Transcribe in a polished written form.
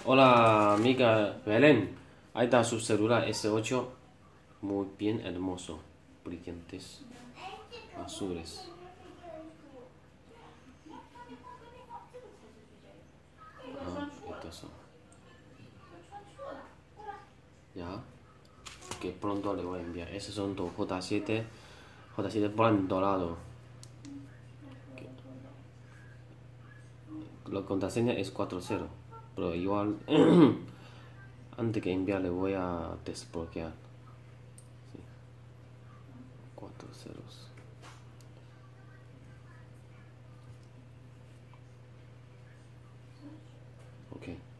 Hola amiga Belén, ahí está su celular S8, muy bien hermoso, brillantes, azules. Estos son. Ya, que pronto le voy a enviar. Esos son dos J7 Brand dorado. La contraseña es 40, pero igual antes que enviar le voy a desbloquear. Sí, 4 ceros. Ok.